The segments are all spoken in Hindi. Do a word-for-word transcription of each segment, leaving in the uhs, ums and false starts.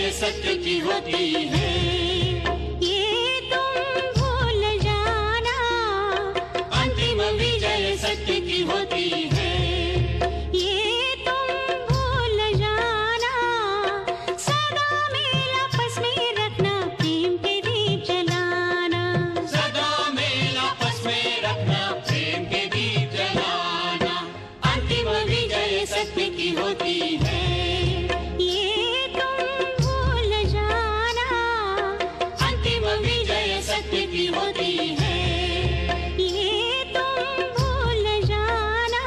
विजय सत्य की होती है। ये तुम भूल जाना, अंतिम विजय सत्य की होती है। ये तुम भूल जाना, सदा मेल आपस में रखना, प्रेम के दीप जलाना। सदा मेल आपस में रखना, प्रेम के दीप जलाना। अंतिम विजय सत्य की होती है। ये तुम भूल जाना, अंतिम विजय सत्य की होती है। ये तुम भूल जाना।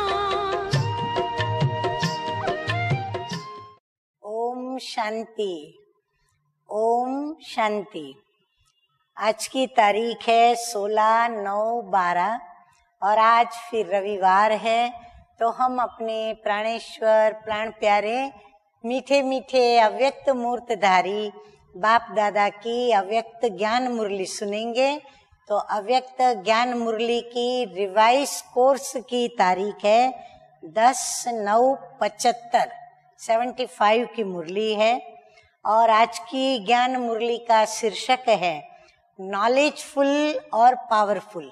ओम शांति, ओम शांति। आज की तारीख है सोलह नौ बारह और आज फिर रविवार है, तो हम अपने प्राणेश्वर प्राण प्यारे मीठे मीठे अव्यक्त मूर्तधारी बाप दादा की अव्यक्त ज्ञान मुरली सुनेंगे। तो अव्यक्त ज्ञान मुरली की रिवाइज कोर्स की तारीख है दस नौ पचहत्तर, सेवेंटी फाइव की मुरली है और आज की ज्ञान मुरली का शीर्षक है नॉलेजफुल और पावरफुल।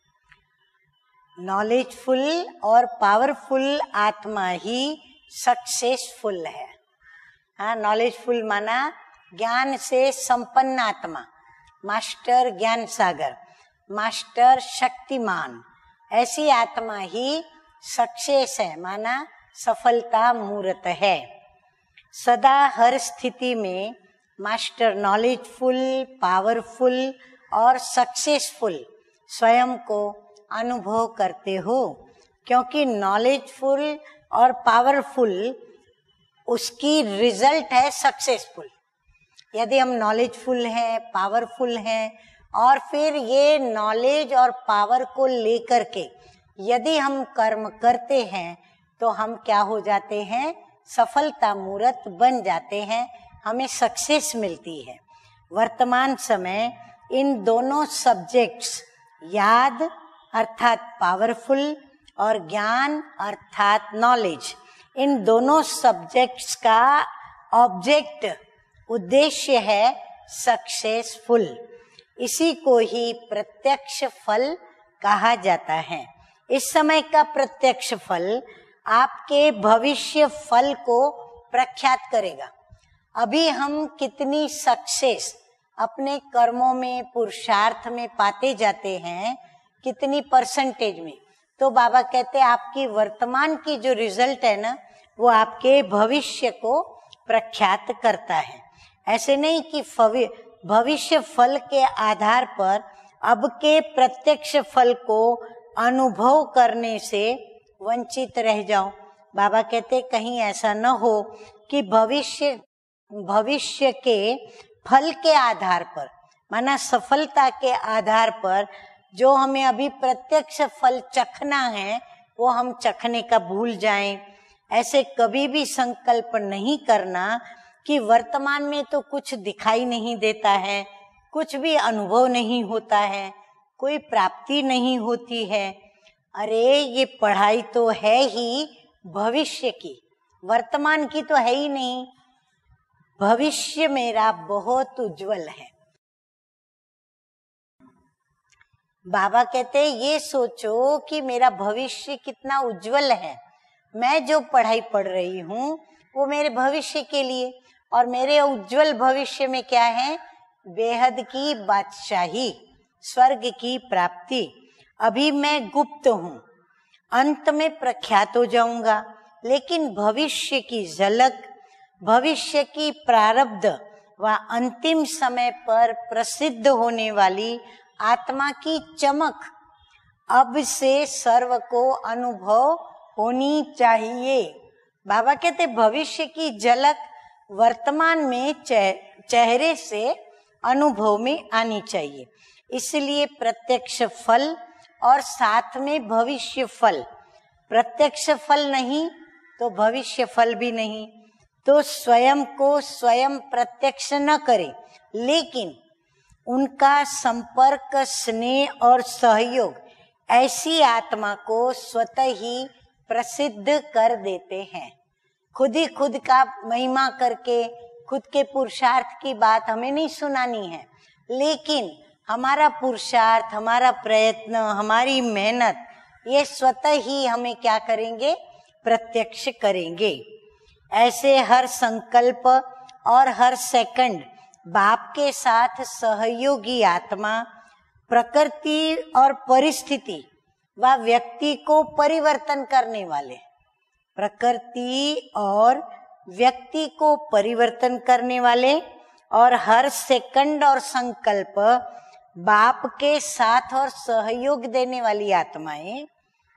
नॉलेजफुल और पावरफुल आत्मा ही सक्सेसफुल है। हाँ, नॉलेजफुल माना ज्ञान से संपन्न आत्मा, मास्टर ज्ञान सागर, मास्टर शक्तिमान, ऐसी आत्मा ही सक्सेस है, माना सफलता मूर्त है। सदा हर स्थिति में मास्टर नॉलेजफुल, पावरफुल और सक्सेसफुल स्वयं को अनुभव करते हो, क्योंकि नॉलेजफुल और पावरफुल उसकी रिजल्ट है सक्सेसफुल। यदि हम नॉलेजफुल हैं, पावरफुल हैं और फिर ये नॉलेज और पावर को लेकर के यदि हम कर्म करते हैं तो हम क्या हो जाते हैं, सफलता मूर्त बन जाते हैं, हमें सक्सेस मिलती है। वर्तमान समय इन दोनों सब्जेक्ट्स, याद अर्थात पावरफुल और ज्ञान अर्थात नॉलेज, इन दोनों सब्जेक्ट्स का ऑब्जेक्ट, उद्देश्य है सक्सेसफुल। इसी को ही प्रत्यक्ष फल कहा जाता है। इस समय का प्रत्यक्ष फल आपके भविष्य फल को प्रख्यात करेगा। अभी हम कितनी सक्सेस अपने कर्मों में, पुरुषार्थ में पाते जाते हैं, कितनी परसेंटेज में, तो बाबा कहते हैं आपकी वर्तमान की जो रिजल्ट है ना, वो आपके भविष्य को प्रख्यात करता है। ऐसे नहीं कि भविष्य फल के आधार पर अब के प्रत्यक्ष फल को अनुभव करने से वंचित रह जाओ। बाबा कहते कहीं ऐसा न हो कि भविष्य भविष्य के फल के आधार पर, माना सफलता के आधार पर जो हमें अभी प्रत्यक्ष फल चखना है वो हम चखने का भूल जाएं। ऐसे कभी भी संकल्प नहीं करना कि वर्तमान में तो कुछ दिखाई नहीं देता है, कुछ भी अनुभव नहीं होता है, कोई प्राप्ति नहीं होती है। अरे ये पढ़ाई तो है ही भविष्य की, वर्तमान की तो है ही नहीं। भविष्य मेरा बहुत उज्जवल है। बाबा कहते हैं ये सोचो कि मेरा भविष्य कितना उज्जवल है। मैं जो पढ़ाई पढ़ रही हूँ वो मेरे भविष्य के लिए, और मेरे उज्जवल भविष्य में क्या है, बेहद की बादशाही, स्वर्ग की प्राप्ति। अभी मैं गुप्त हूँ, अंत में प्रख्यात हो जाऊंगा, लेकिन भविष्य की झलक, भविष्य की प्रारब्ध व अंतिम समय पर प्रसिद्ध होने वाली आत्मा की चमक अब से सर्व को अनुभव होनी चाहिए। बाबा कहते भविष्य की झलक वर्तमान में चेहरे से अनुभव में आनी चाहिए। इसलिए प्रत्यक्ष फल और साथ में भविष्य फल, प्रत्यक्ष फल नहीं तो भविष्य फल भी नहीं। तो स्वयं को स्वयं प्रत्यक्ष न करें, लेकिन उनका संपर्क, स्नेह और सहयोग ऐसी आत्मा को स्वतः ही प्रसिद्ध कर देते हैं। खुद ही खुद का महिमा करके खुद के पुरुषार्थ की बात हमें नहीं सुनानी है, लेकिन हमारा पुरुषार्थ, हमारा प्रयत्न, हमारी मेहनत ये स्वतः ही हमें क्या करेंगे, प्रत्यक्ष करेंगे। ऐसे हर संकल्प और हर सेकंड बाप के साथ सहयोगी आत्मा प्रकृति और परिस्थिति व व्यक्ति को परिवर्तन करने वाले, प्रकृति और व्यक्ति को परिवर्तन करने वाले और हर सेकंड और संकल्प बाप के साथ और सहयोग देने वाली आत्माएं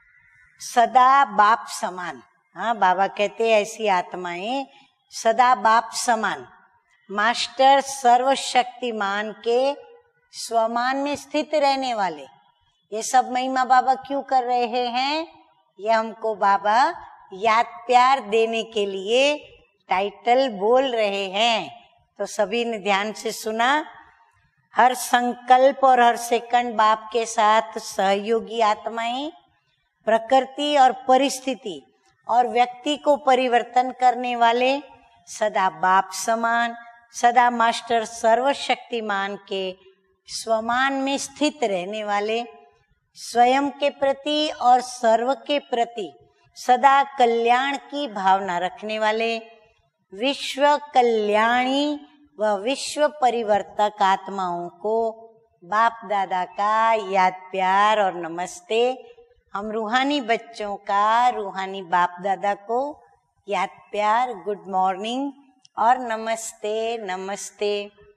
सदा बाप समान। हाँ, बाबा कहते हैं ऐसी आत्माएं सदा बाप समान, मास्टर सर्वशक्तिमान के स्वमान में स्थित रहने वाले। ये सब महिमा बाबा क्यों कर रहे हैं? ये हमको बाबा याद प्यार देने के लिए टाइटल बोल रहे हैं। तो सभी ने ध्यान से सुना। हर संकल्प और हर सेकंड बाप के साथ सहयोगी आत्माएं प्रकृति और परिस्थिति और व्यक्ति को परिवर्तन करने वाले सदा बाप समान, सदा मास्टर सर्वशक्तिमान के स्वमान में स्थित रहने वाले, स्वयं के प्रति और सर्व के प्रति सदा कल्याण की भावना रखने वाले, विश्व कल्याणी व विश्व परिवर्तक आत्माओं को बाप दादा का याद प्यार और नमस्ते। हम रूहानी बच्चों का रूहानी बाप दादा को याद प्यार, गुड मॉर्निंग और नमस्ते नमस्ते।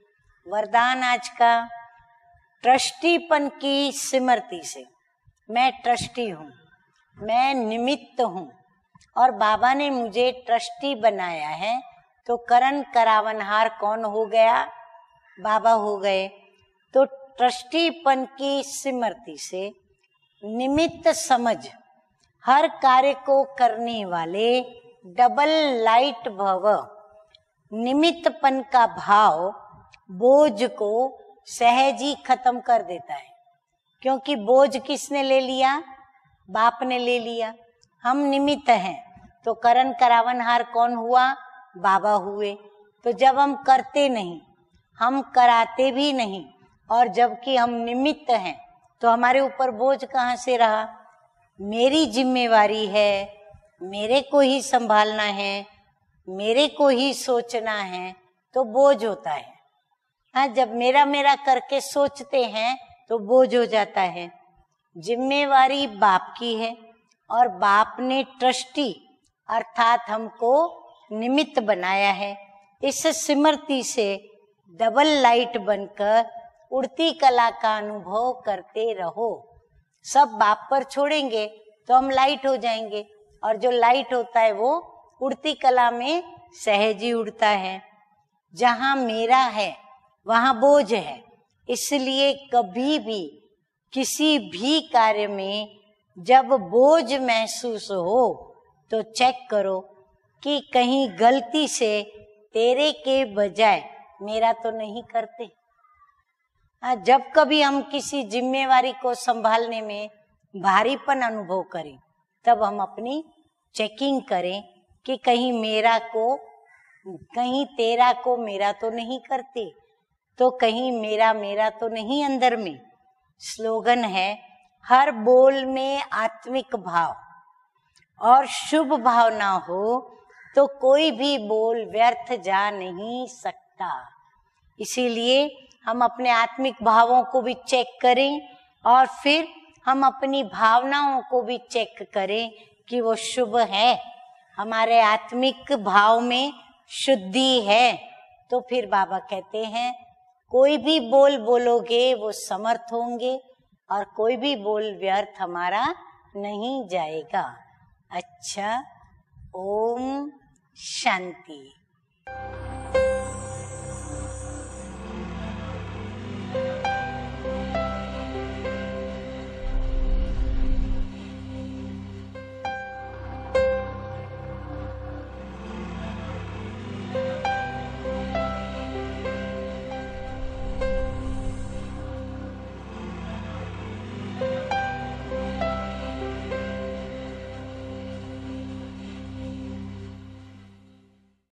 वरदान आज का, ट्रस्टीपन की स्मृति से। मैं ट्रस्टी हूँ, मैं निमित्त हूँ और बाबा ने मुझे ट्रस्टी बनाया है। तो करण करावनहार कौन हो गया? बाबा हो गए। तो ट्रस्टीपन की स्मृति से निमित्त समझ हर कार्य को करने वाले डबल लाइट भव, निमित्तपन का भाव बोझ को सहज ही खत्म कर देता है। क्योंकि बोझ किसने ले लिया? बाप ने ले लिया। हम निमित्त हैं। तो करण करावनहार कौन हुआ? बाबा हुए। तो जब हम करते नहीं, हम कराते भी नहीं, और जबकि हम निमित्त हैं, तो हमारे ऊपर बोझ कहाँ से रहा? मेरी जिम्मेवारी है, मेरे को ही संभालना है, मेरे को ही सोचना है, तो बोझ होता है। हाँ, जब मेरा मेरा करके सोचते हैं तो बोझ हो जाता है। जिम्मेवारी बाप की है और बाप ने ट्रस्टी अर्थात हमको निमित्त बनाया है। इस स्मृति से डबल लाइट बनकर उड़ती कला का अनुभव करते रहो। सब बाप पर छोड़ेंगे तो हम लाइट हो जाएंगे, और जो लाइट होता है वो उड़ती कला में सहज ही उड़ता है। जहाँ मेरा है वहाँ बोझ है, इसलिए कभी भी किसी भी कार्य में जब बोझ महसूस हो तो चेक करो कि कहीं गलती से तेरे के बजाय मेरा तो नहीं करते। हाँ, जब कभी हम किसी जिम्मेवारी को संभालने में भारीपन अनुभव करें तब हम अपनी चेकिंग करें कि कहीं मेरा को कहीं तेरा को मेरा तो नहीं करते, तो कहीं मेरा मेरा तो नहीं अंदर में। स्लोगन है, हर बोल में आत्मिक भाव और शुभ भाव ना हो तो कोई भी बोल व्यर्थ जा नहीं सकता। इसीलिए हम अपने आत्मिक भावों को भी चेक करें और फिर हम अपनी भावनाओं को भी चेक करें कि वो शुभ है, हमारे आत्मिक भाव में शुद्धि है। तो फिर बाबा कहते हैं कोई भी बोल बोलोगे वो समर्थ होंगे और कोई भी बोल व्यर्थ हमारा नहीं जाएगा। अच्छा, ओम शांति।